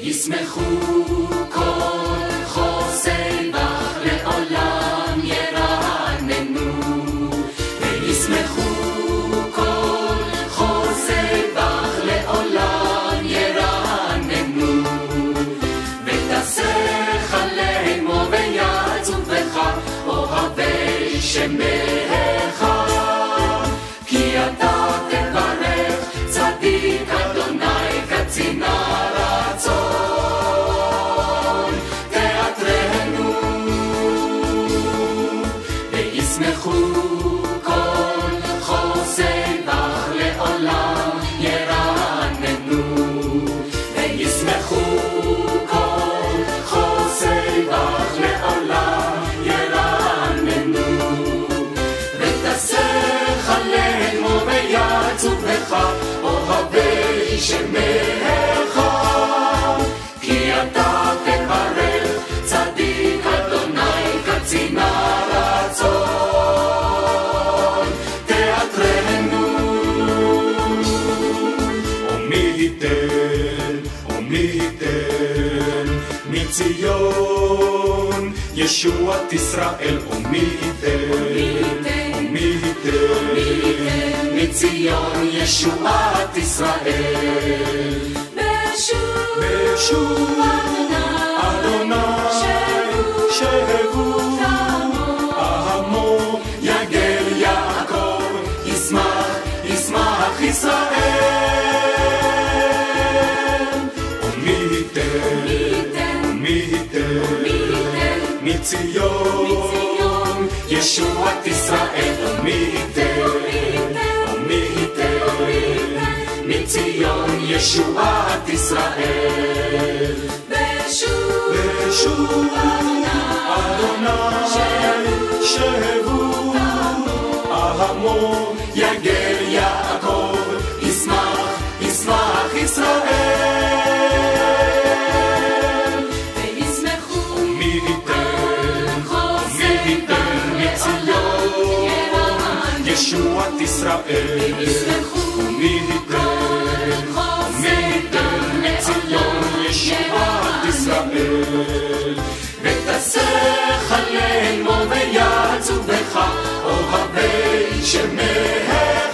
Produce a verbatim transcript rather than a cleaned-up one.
וישמחו כל חוסי בך לעולם ירננו, וישמחו כל חוסי בך לעולם ירננו, ותסך עלינו ויצוב בך אוהבי שמך, כי אתה תברך צדיק אדוני קצין הרצון, תעטרנו וישמחו כל חוסי בך לעולם ירננו, וישמחו כל חוסי בך לעולם ירננו, ותסך עלינו ויצוב בך אוהבי שמך, כי אתה תברך צדיק אדוני קצין הרצון, תעטרנו. ומי ייתן, ומי ייתן מציון ישועת ישראל, ומי ייתן, ומי ייתן מציון ישועת ישראל. בשוב אדוני שבו עמו יגל יעקב, ישמח ישמח ישראל. ומי ייתן, ומי ייתן מציון ישועת ישראל, ומי ייתן, ומי ייתן מציון ישועת ישראל. בשוב אדוני שבו עמו יגל יעקב, ישמח ישמח ישראל. וישמחו ומי ייתן, ומי ייתן מציון ישועת ישראל. ומי ייתן, ומי ייתן מציון ישועת ישראל. ותסך עלינו ויצוב בך אוהבי שמך,